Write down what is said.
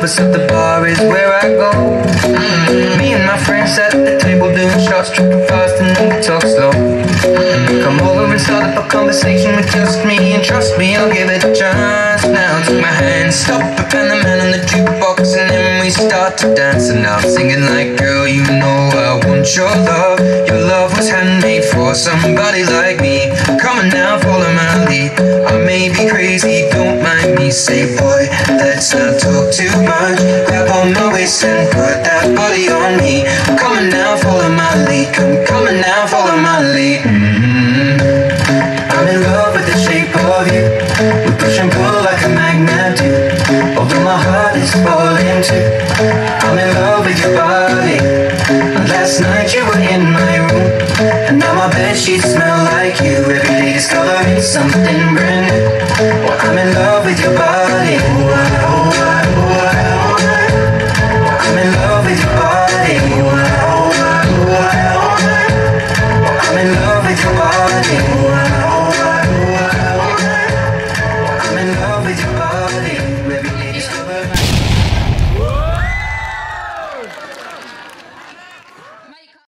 bars, so the bar is where I go. Me and my friends at the table doing shots, tripping fast and then we talk slow. Come over and start up a conversation with just me, and trust me, I'll give it a chance. Now take my hand, stop it, and the man on the jukebox, and then we start to dance. And I'm singing like, girl, you know I want your love. Your love was handmade for somebody like me. Come on now, follow my lead. I may be crazy, don't mind me. Say, boy, let's not talk too much. Grab on my waist and put that body on me. Come on now, follow my lead. Come on now, follow my lead. I'm in love with the shape of you. We push and pull like a magnet do. Although my heart is falling too. I'm in love with your body. Last night you were in my room, and now my bedsheets smell like you. Every day discovering something brand new. Well,